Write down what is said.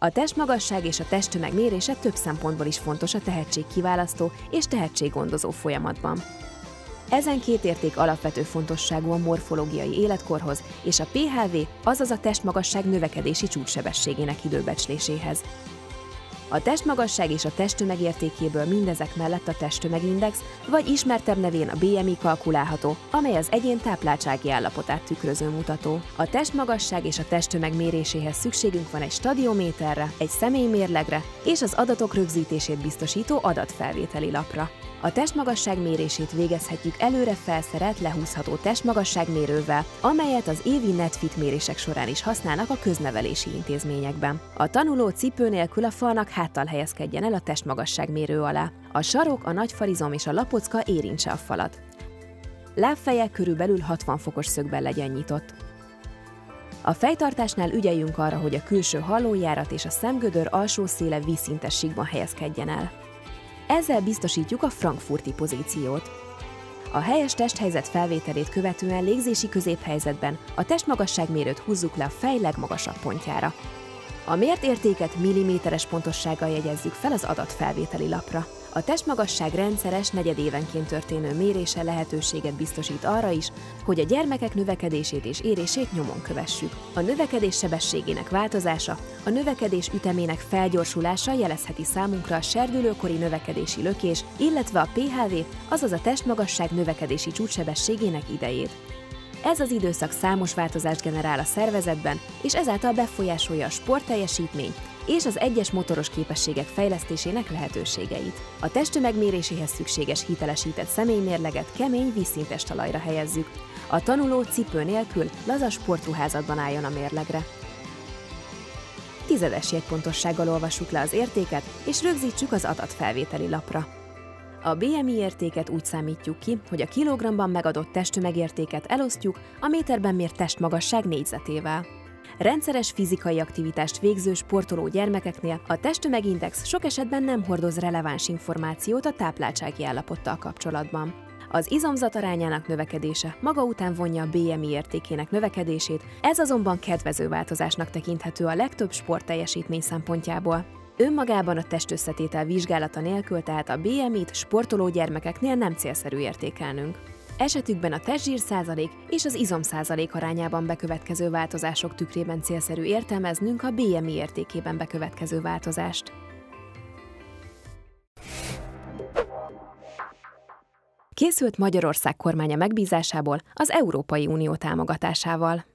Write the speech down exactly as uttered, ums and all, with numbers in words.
A testmagasság és a testtömeg mérése több szempontból is fontos a tehetségkiválasztó és tehetséggondozó folyamatban. Ezen két érték alapvető fontosságú a morfológiai életkorhoz és a pé há vé, azaz a testmagasság növekedési csúcssebességének időbecsléséhez. A testmagasság és a testtömeg értékéből mindezek mellett a testtömegindex, vagy ismertebb nevén a bé em i kalkulálható, amely az egyén tápláltsági állapotát tükröző mutató. A testmagasság és a testtömeg méréséhez szükségünk van egy stadiométerre, egy személymérlegre és az adatok rögzítését biztosító adatfelvételi lapra. A testmagasság mérését végezhetjük előre felszerelt, lehúzható testmagasságmérővel, amelyet az évi NetFit mérések során is használnak a köznevelési intézményekben. A tanuló cipő nélkül a falnak háttal helyezkedjen el a testmagasságmérő alá. A sarok, a nagyfarizom és a lapocka érintse a falat. Lábfeje körülbelül hatvan fokos szögben legyen nyitott. A fejtartásnál ügyeljünk arra, hogy a külső hallójárat és a szemgödör alsó széle vízszintes síkban helyezkedjen el. Ezzel biztosítjuk a frankfurti pozíciót. A helyes testhelyzet felvételét követően légzési középhelyzetben a testmagasságmérőt húzzuk le a fej legmagasabb pontjára. A mért értéket milliméteres pontossággal jegyezzük fel az adatfelvételi lapra. A testmagasság rendszeres, negyedévenként történő mérése lehetőséget biztosít arra is, hogy a gyermekek növekedését és érését nyomon kövessük. A növekedés sebességének változása, a növekedés ütemének felgyorsulása jelezheti számunkra a serdülőkori növekedési lökés, illetve a pé há vé, azaz a testmagasság növekedési csúcssebességének idejét. Ez az időszak számos változást generál a szervezetben, és ezáltal befolyásolja a sportteljesítmény és az egyes motoros képességek fejlesztésének lehetőségeit. A testtömeg méréséhez szükséges hitelesített személymérleget kemény, vízszintes talajra helyezzük. A tanuló cipő nélkül laza sportruházatban álljon a mérlegre. Tizedes jegypontossággal olvassuk le az értéket, és rögzítsük az adatfelvételi lapra. A bé em i értéket úgy számítjuk ki, hogy a kilogramban megadott testtömegértéket elosztjuk a méterben mért testmagasság négyzetével. Rendszeres fizikai aktivitást végző sportoló gyermekeknél a testtömegindex sok esetben nem hordoz releváns információt a tápláltsági állapottal kapcsolatban. Az izomzat arányának növekedése maga után vonja a bé em i értékének növekedését, ez azonban kedvező változásnak tekinthető a legtöbb sportteljesítmény szempontjából. Önmagában a testösszetétel vizsgálata nélkül tehát a bé em i-t sportoló gyermekeknél nem célszerű értékelnünk. Esetükben a testzsír százalék és az izom százalék arányában bekövetkező változások tükrében célszerű értelmeznünk a bé em i értékében bekövetkező változást. Készült Magyarország kormánya megbízásából az Európai Unió támogatásával.